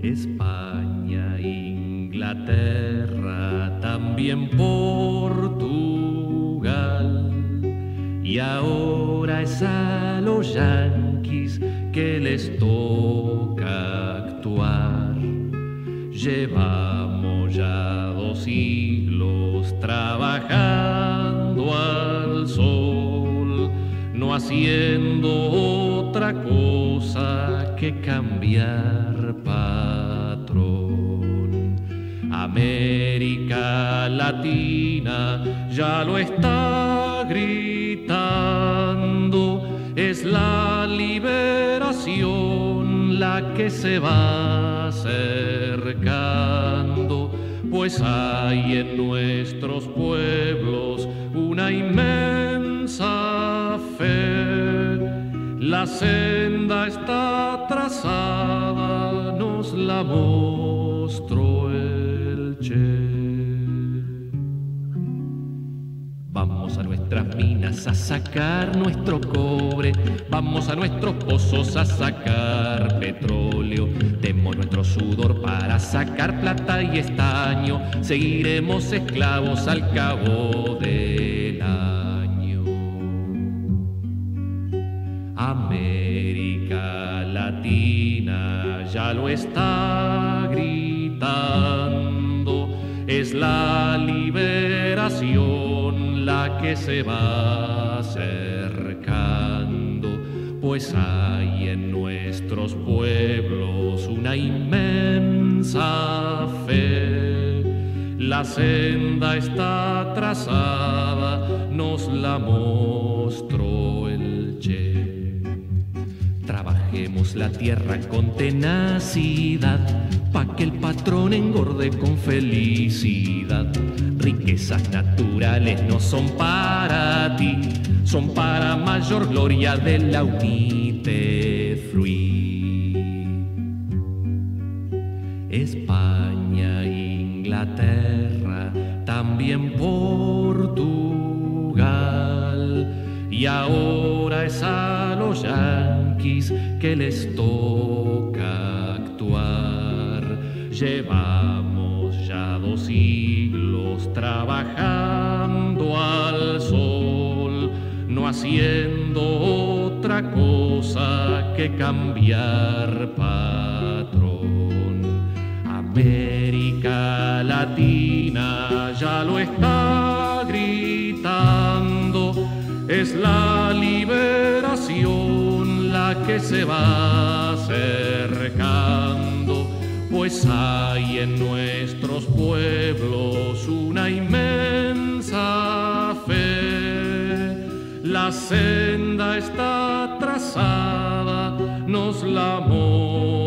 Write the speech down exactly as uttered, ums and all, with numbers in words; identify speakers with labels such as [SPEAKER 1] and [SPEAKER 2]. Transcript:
[SPEAKER 1] España, Inglaterra, también Portugal, y ahora es a los yanquis que les toca actuar. Llevamos ya dos siglos trabajando al sol, no haciendo otra cosa que cambiar patrón. América Latina ya lo está gritando, es la liberación la que se va acercando, pues hay en nuestros pueblos una inmensa fe. La senda está trazada, nos la mostró el Che. Vamos a nuestras minas a sacar nuestro cobre, vamos a nuestros pozos a sacar petróleo, demos nuestro sudor para sacar plata y estaño, seguiremos esclavos al cabo del año. América Latina ya lo está gritando, es la liberación la que se va acercando, pues hay en nuestros pueblos una inmensa fe. La senda está trazada, nos la mostró el Che. Trabajemos la tierra con tenacidad, pa' que el patrón engorde con felicidad. Riquezas naturales no son para ti, son para mayor gloria de la unité fruit. España, Inglaterra, también Portugal, y ahora es a los yanquis que les toca actuar. Llevamos ya dos siglos trabajando al sol, no haciendo otra cosa que cambiar patrón. América Latina ya lo está gritando, es la liberación la que se va acercando, pues hay en nuestros pueblos una inmensa fe. La senda está trazada, nos la mostró